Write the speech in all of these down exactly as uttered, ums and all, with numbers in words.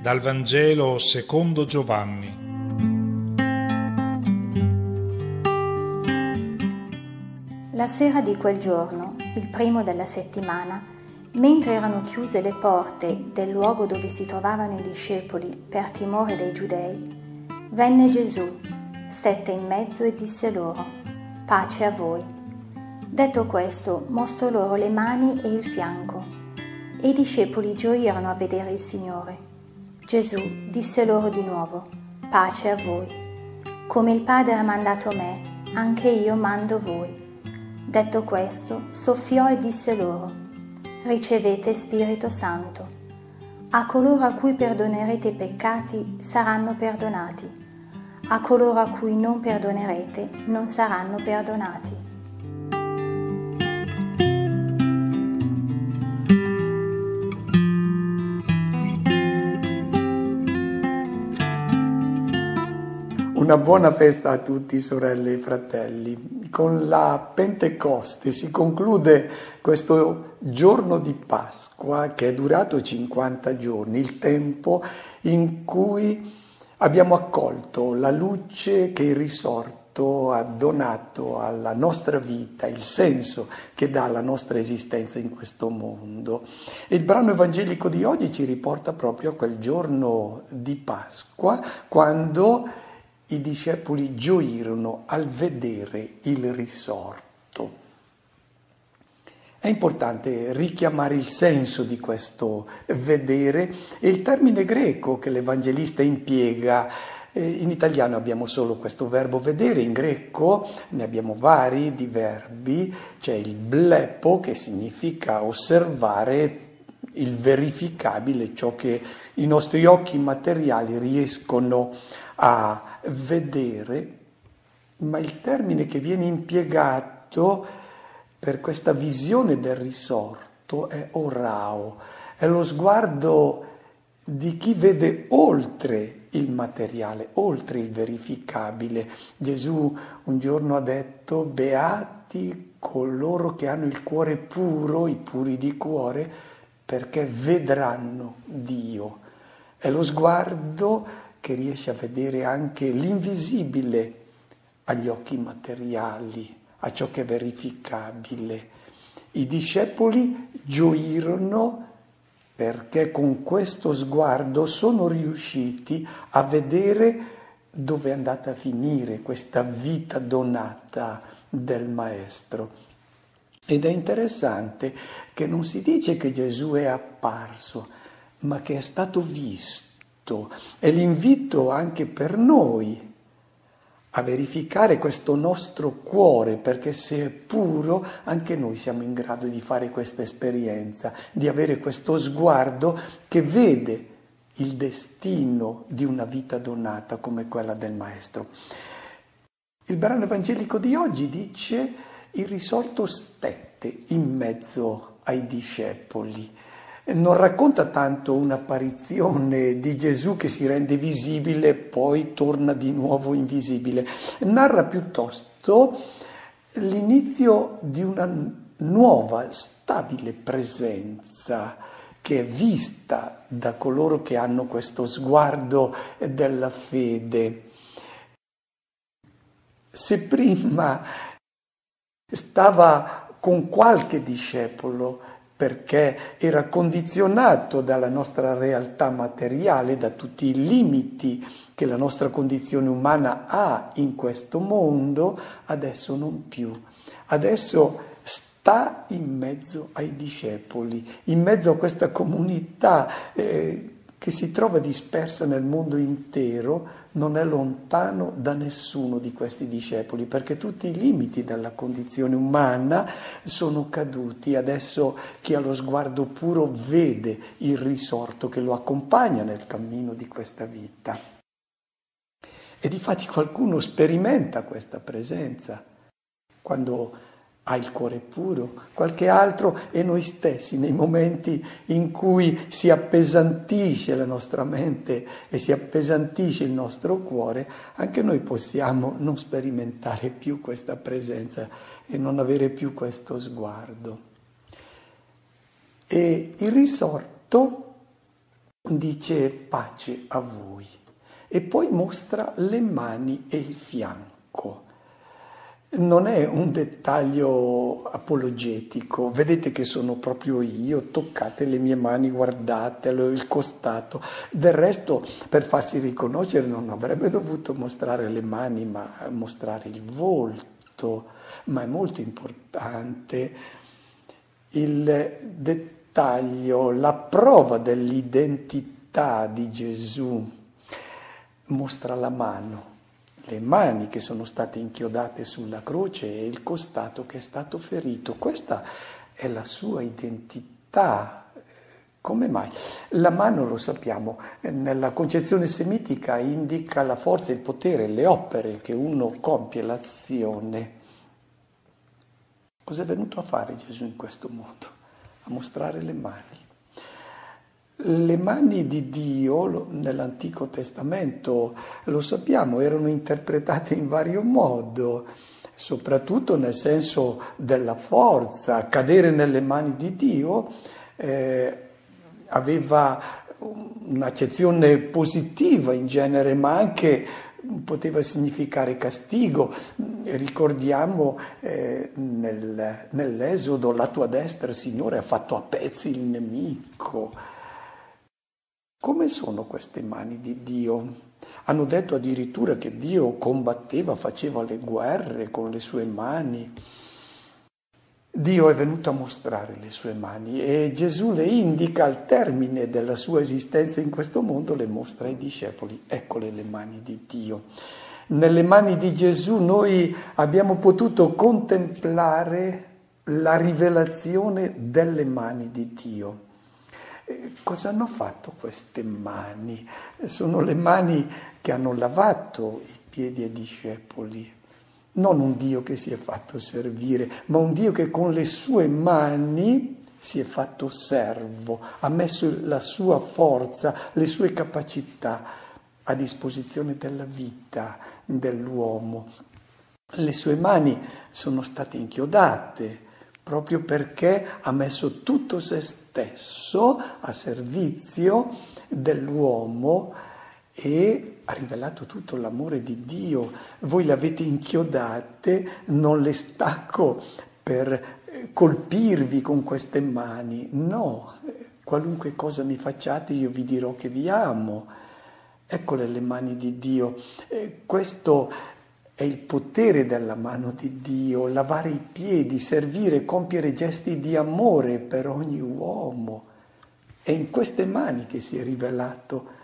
Dal Vangelo secondo Giovanni. La sera di quel giorno, il primo della settimana, mentre erano chiuse le porte del luogo dove si trovavano i discepoli per timore dei giudei, venne Gesù, stette in mezzo e disse loro: «Pace a voi». Detto questo, mostrò loro le mani e il fianco, e i discepoli gioirono a vedere il Signore. Gesù disse loro di nuovo: «Pace a voi. Come il Padre ha mandato me, anche io mando voi». Detto questo, soffiò e disse loro: «Ricevete Spirito Santo. A coloro a cui perdonerete i peccati saranno perdonati, a coloro a cui non perdonerete non saranno perdonati». Una buona festa a tutti, sorelle e fratelli. Con la Pentecoste si conclude questo giorno di Pasqua che è durato cinquanta giorni, il tempo in cui abbiamo accolto la luce che il risorto ha donato alla nostra vita, il senso che dà alla nostra esistenza in questo mondo. E il brano evangelico di oggi ci riporta proprio a quel giorno di Pasqua, quando i discepoli gioirono al vedere il risorto. È importante richiamare il senso di questo vedere e il termine greco che l'Evangelista impiega. In italiano abbiamo solo questo verbo vedere, in greco ne abbiamo vari di verbi. C'è il blepo, che significa osservare il verificabile, ciò che i nostri occhi materiali riescono a vedere, ma il termine che viene impiegato per questa visione del risorto è orao, è lo sguardo di chi vede oltre il materiale, oltre il verificabile. Gesù un giorno ha detto: beati coloro che hanno il cuore puro, i puri di cuore, perché vedranno Dio. È lo sguardo che riesce a vedere anche l'invisibile agli occhi materiali, a ciò che è verificabile. I discepoli gioirono perché con questo sguardo sono riusciti a vedere dove è andata a finire questa vita donata del Maestro. Ed è interessante che non si dice che Gesù è apparso, ma che è stato visto. È l'invito anche per noi a verificare questo nostro cuore, perché se è puro anche noi siamo in grado di fare questa esperienza, di avere questo sguardo che vede il destino di una vita donata come quella del Maestro. Il brano evangelico di oggi dice: il risorto stette in mezzo ai discepoli. Non racconta tanto un'apparizione di Gesù che si rende visibile e poi torna di nuovo invisibile. Narra piuttosto l'inizio di una nuova, stabile presenza che è vista da coloro che hanno questo sguardo della fede. Se prima stava con qualche discepolo, perché era condizionato dalla nostra realtà materiale, da tutti i limiti che la nostra condizione umana ha in questo mondo, adesso non più. Adesso sta in mezzo ai discepoli, in mezzo a questa comunità eh, che si trova dispersa nel mondo intero. Non è lontano da nessuno di questi discepoli, perché tutti i limiti della condizione umana sono caduti. Adesso chi ha lo sguardo puro vede il risorto che lo accompagna nel cammino di questa vita. E difatti qualcuno sperimenta questa presenza quando ha il cuore puro, qualche altro è noi stessi nei momenti in cui si appesantisce la nostra mente e si appesantisce il nostro cuore, anche noi possiamo non sperimentare più questa presenza e non avere più questo sguardo. E il risorto dice pace a voi e poi mostra le mani e il fianco. Non è un dettaglio apologetico, vedete che sono proprio io, toccate le mie mani, guardatelo, il costato. Del resto, per farsi riconoscere non avrebbe dovuto mostrare le mani, ma mostrare il volto. Ma è molto importante il dettaglio, la prova dell'identità di Gesù. Mostra la mano. Le mani che sono state inchiodate sulla croce e il costato che è stato ferito. Questa è la sua identità. Come mai? La mano, lo sappiamo, nella concezione semitica indica la forza, il potere, le opere che uno compie, l'azione. Cos'è venuto a fare Gesù in questo modo? A mostrare le mani. Le mani di Dio nell'Antico Testamento, lo sappiamo, erano interpretate in vario modo, soprattutto nel senso della forza. Cadere nelle mani di Dio eh, aveva un'accezione positiva in genere, ma anche poteva significare castigo. Ricordiamo eh, nel, nell'Esodo, la tua destra, Signore, ha fatto a pezzi il nemico. Come sono queste mani di Dio? Hanno detto addirittura che Dio combatteva, faceva le guerre con le sue mani. Dio è venuto a mostrare le sue mani e Gesù le indica al termine della sua esistenza in questo mondo, le mostra ai discepoli. Eccole le mani di Dio. Nelle mani di Gesù noi abbiamo potuto contemplare la rivelazione delle mani di Dio. Cosa hanno fatto queste mani? Sono le mani che hanno lavato i piedi ai discepoli. Non un Dio che si è fatto servire, ma un Dio che con le sue mani si è fatto servo, ha messo la sua forza, le sue capacità a disposizione della vita dell'uomo. Le sue mani sono state inchiodate, proprio perché ha messo tutto se stesso a servizio dell'uomo e ha rivelato tutto l'amore di Dio. Voi le avete inchiodate, non le stacco per colpirvi con queste mani, no, qualunque cosa mi facciate io vi dirò che vi amo. Eccole le mani di Dio. Eh, questo è il potere della mano di Dio, lavare i piedi, servire, compiere gesti di amore per ogni uomo. È in queste mani che si è rivelato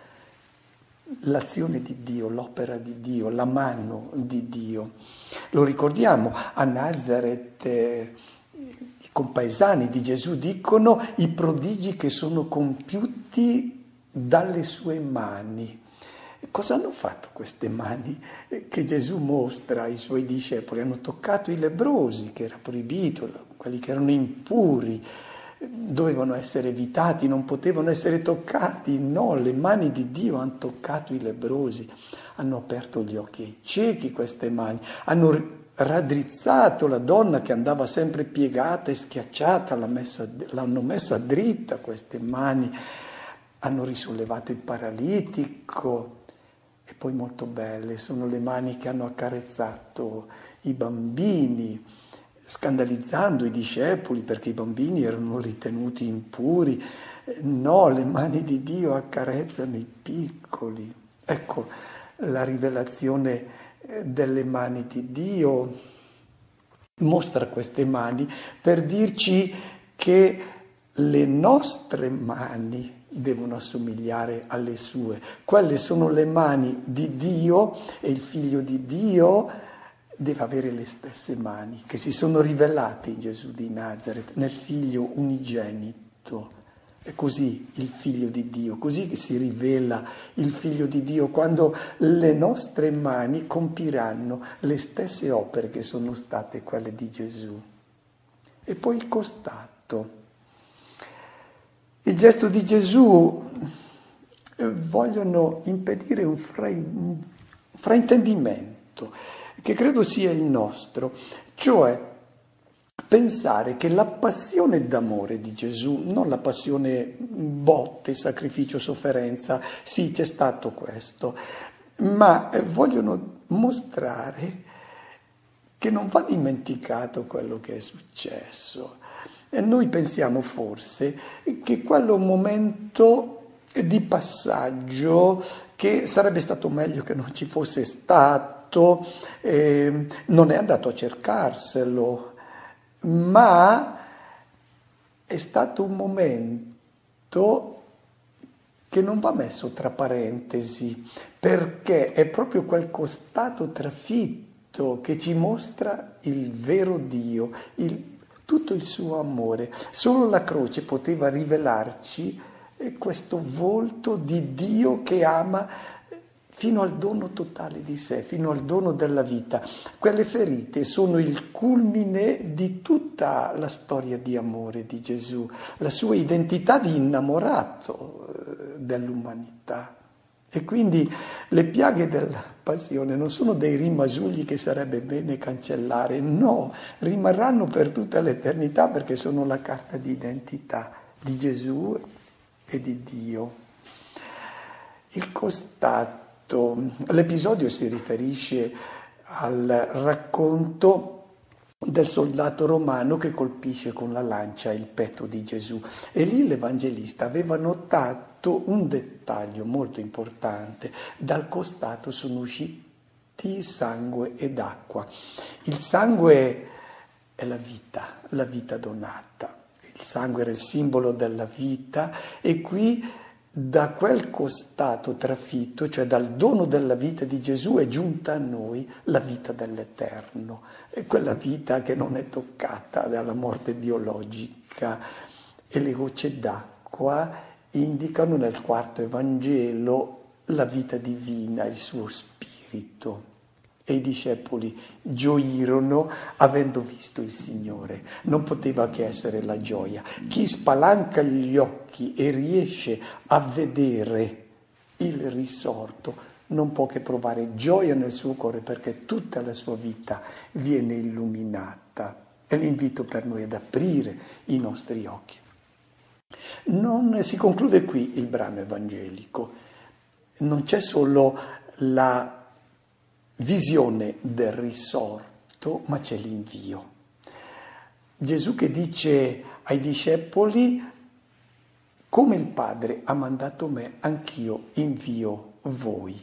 l'azione di Dio, l'opera di Dio, la mano di Dio. Lo ricordiamo, a Nazareth eh, i compaesani di Gesù dicono i prodigi che sono compiuti dalle sue mani. Cosa hanno fatto queste mani che Gesù mostra ai suoi discepoli? Hanno toccato i lebbrosi, che era proibito, quelli che erano impuri, dovevano essere evitati, non potevano essere toccati. No, le mani di Dio hanno toccato i lebbrosi, hanno aperto gli occhi ai ciechi queste mani, hanno raddrizzato la donna che andava sempre piegata e schiacciata, l'hanno messa, l'hanno messa dritta queste mani, hanno risollevato il paralitico. E poi molto belle sono le mani che hanno accarezzato i bambini, scandalizzando i discepoli perché i bambini erano ritenuti impuri. No, le mani di Dio accarezzano i piccoli. Ecco la rivelazione delle mani di Dio. Mostra queste mani per dirci che le nostre mani devono assomigliare alle sue. Quelle sono le mani di Dio e il Figlio di Dio deve avere le stesse mani che si sono rivelate in Gesù di Nazareth, nel Figlio unigenito. È così il Figlio di Dio, così che si rivela il Figlio di Dio, quando le nostre mani compiranno le stesse opere che sono state quelle di Gesù. E poi il costato. Il gesto di Gesù vogliono impedire un, fra, un fraintendimento che credo sia il nostro, cioè pensare che la passione d'amore di Gesù, non la passione botte, sacrificio, sofferenza, sì c'è stato questo, ma vogliono mostrare che non va dimenticato quello che è successo. E noi pensiamo forse che quello è un momento di passaggio che sarebbe stato meglio che non ci fosse stato, eh, non è andato a cercarselo, ma è stato un momento che non va messo tra parentesi, perché è proprio quel costato trafitto che ci mostra il vero Dio, il, tutto il suo amore. Solo la croce poteva rivelarci questo volto di Dio che ama fino al dono totale di sé, fino al dono della vita. Quelle ferite sono il culmine di tutta la storia di amore di Gesù, la sua identità di innamorato dell'umanità. E quindi le piaghe della passione non sono dei rimasugli che sarebbe bene cancellare, no, rimarranno per tutta l'eternità perché sono la carta di identità di Gesù e di Dio. Il costato, l'episodio si riferisce al racconto del soldato romano che colpisce con la lancia il petto di Gesù. E lì l'evangelista aveva notato un dettaglio molto importante: dal costato sono usciti sangue ed acqua. Il sangue è la vita, la vita donata. Il sangue era il simbolo della vita e qui da quel costato trafitto, cioè dal dono della vita di Gesù, è giunta a noi la vita dell'Eterno, e quella vita che non è toccata dalla morte biologica. E le gocce d'acqua indicano nel quarto Evangelo la vita divina, il suo spirito. E i discepoli gioirono avendo visto il Signore. Non poteva che essere la gioia. Chi spalanca gli occhi e riesce a vedere il risorto non può che provare gioia nel suo cuore, perché tutta la sua vita viene illuminata. E l'invito per noi è ad aprire i nostri occhi. Non si conclude qui il brano evangelico. Non c'è solo la visione del risorto, ma c'è l'invio. Gesù che dice ai discepoli: come il Padre ha mandato me, anch'io invio voi.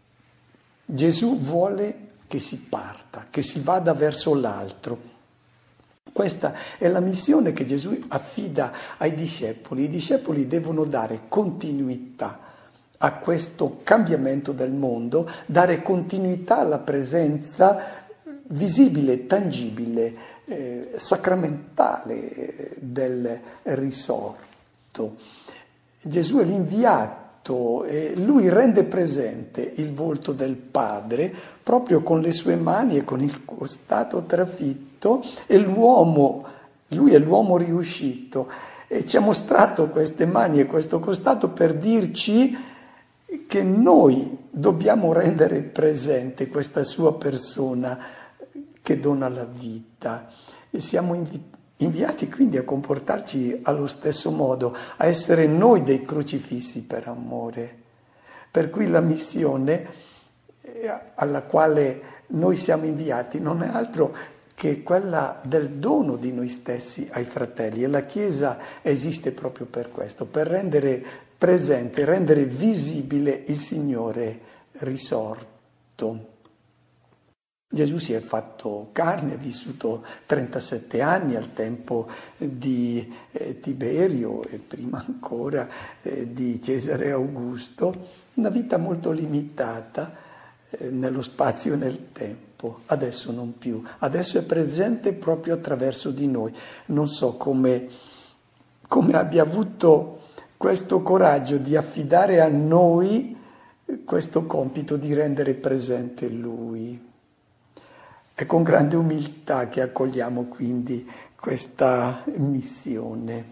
Gesù vuole che si parta, che si vada verso l'altro. Questa è la missione che Gesù affida ai discepoli. I discepoli devono dare continuità a questo cambiamento del mondo, dare continuità alla presenza visibile, tangibile, eh, sacramentale del risorto. Gesù è l'inviato e lui rende presente il volto del Padre proprio con le sue mani e con il costato trafitto, e l'uomo, lui è l'uomo riuscito, e ci ha mostrato queste mani e questo costato per dirci che noi dobbiamo rendere presente questa sua persona che dona la vita, e siamo invi- inviati quindi a comportarci allo stesso modo, a essere noi dei crocifissi per amore. Per cui la missione alla quale noi siamo inviati non è altro che quella del dono di noi stessi ai fratelli, e la Chiesa esiste proprio per questo, per rendere presente, rendere visibile il Signore risorto. Gesù si è fatto carne, ha vissuto trentasette anni al tempo di eh, Tiberio e prima ancora eh, di Cesare Augusto, una vita molto limitata eh, nello spazio e nel tempo, adesso non più, adesso è presente proprio attraverso di noi. Non so come, come abbia avuto questo coraggio di affidare a noi questo compito di rendere presente Lui. È con grande umiltà che accogliamo quindi questa missione.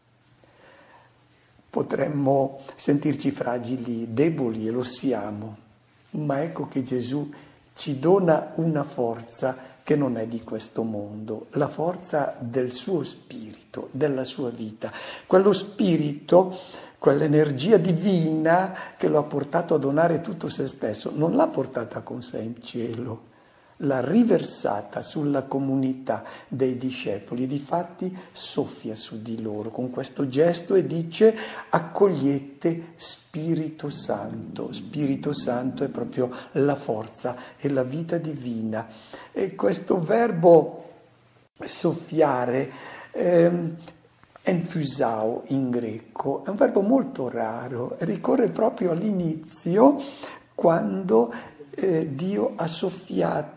Potremmo sentirci fragili, deboli, e lo siamo, ma ecco che Gesù ci dona una forza che non è di questo mondo, la forza del suo spirito, della sua vita. Quello spirito, quell'energia divina che lo ha portato a donare tutto se stesso, non l'ha portata con sé in cielo, l'ha riversata sulla comunità dei discepoli, difatti soffia su di loro con questo gesto e dice: accogliete Spirito Santo. Spirito Santo è proprio la forza e la vita divina. E questo verbo soffiare, ehm, enfusao in greco, è un verbo molto raro, ricorre proprio all'inizio quando eh, Dio ha soffiato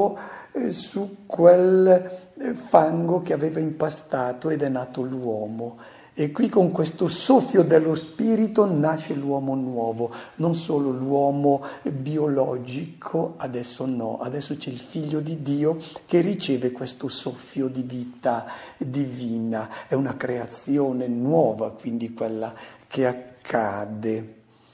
su quel fango che aveva impastato ed è nato l'uomo. E qui con questo soffio dello spirito nasce l'uomo nuovo, non solo l'uomo biologico, adesso no, adesso c'è il figlio di Dio che riceve questo soffio di vita divina, è una creazione nuova, quindi quella che accade.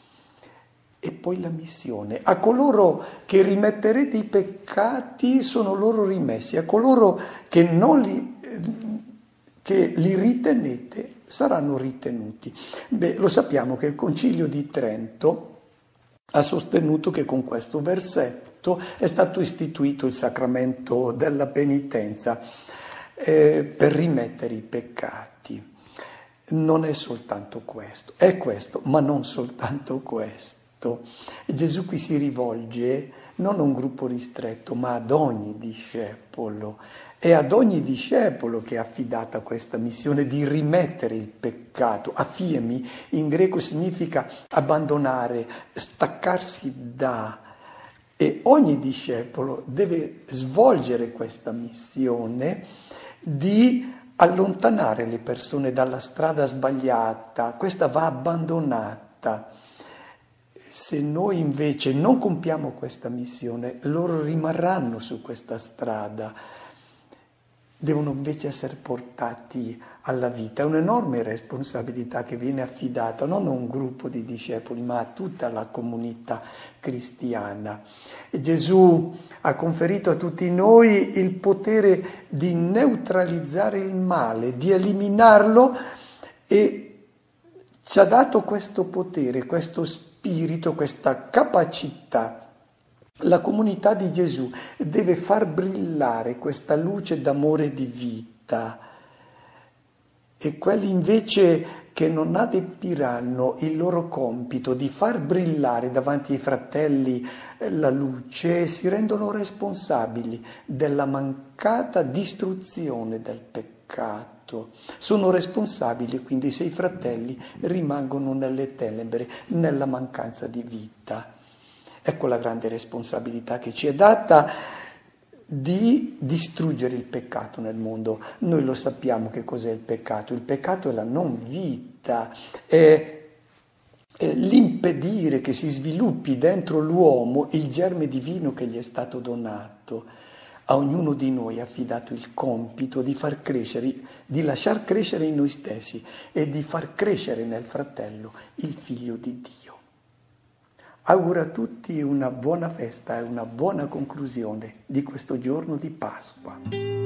E poi la missione. A coloro che rimetterete i peccati sono loro rimessi, a coloro che non li, che li ritenete saranno ritenuti. Beh, lo sappiamo che il Concilio di Trento ha sostenuto che con questo versetto è stato istituito il sacramento della penitenza eh, per rimettere i peccati. Non è soltanto questo, è questo, ma non soltanto questo. Gesù qui si rivolge non a un gruppo ristretto, ma ad ogni discepolo. È ad ogni discepolo che è affidata questa missione di rimettere il peccato. Afiemi in greco significa abbandonare, staccarsi da. E ogni discepolo deve svolgere questa missione di allontanare le persone dalla strada sbagliata. Questa va abbandonata. Se noi invece non compiamo questa missione, loro rimarranno su questa strada, devono invece essere portati alla vita. È un'enorme responsabilità che viene affidata non a un gruppo di discepoli, ma a tutta la comunità cristiana. E Gesù ha conferito a tutti noi il potere di neutralizzare il male, di eliminarlo, e ci ha dato questo potere, questo spirito, Spirito, questa capacità. La comunità di Gesù deve far brillare questa luce d'amore di vita, e quelli invece che non adempiranno il loro compito di far brillare davanti ai fratelli la luce si rendono responsabili della mancata distruzione del peccato. Sono responsabili quindi se i fratelli rimangono nelle tenebre, nella mancanza di vita. Ecco la grande responsabilità che ci è data di distruggere il peccato nel mondo. Noi lo sappiamo che cos'è il peccato. Il peccato è la non vita, è l'impedire che si sviluppi dentro l'uomo il germe divino che gli è stato donato. A ognuno di noi è affidato il compito di far crescere, di lasciar crescere in noi stessi e di far crescere nel fratello il figlio di Dio. Auguro a tutti una buona festa e una buona conclusione di questo giorno di Pasqua.